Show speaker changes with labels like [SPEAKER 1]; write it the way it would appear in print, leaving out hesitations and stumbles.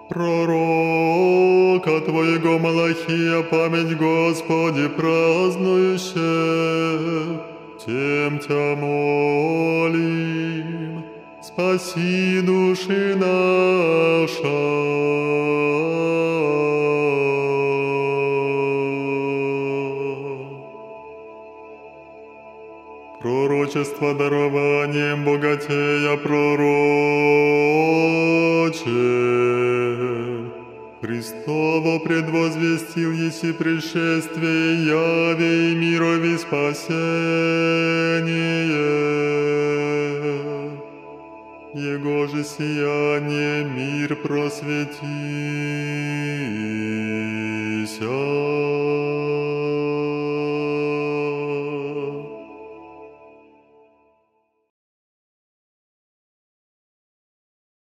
[SPEAKER 1] Пророка Твоего Малахия память, Господи, празднующая, тем Тя молим, спаси души наша. Пророчество дарованием богатея пророче, Христово предвозвестил еси пришествие, яви и мирови спасение. Его же сияние мир просветися.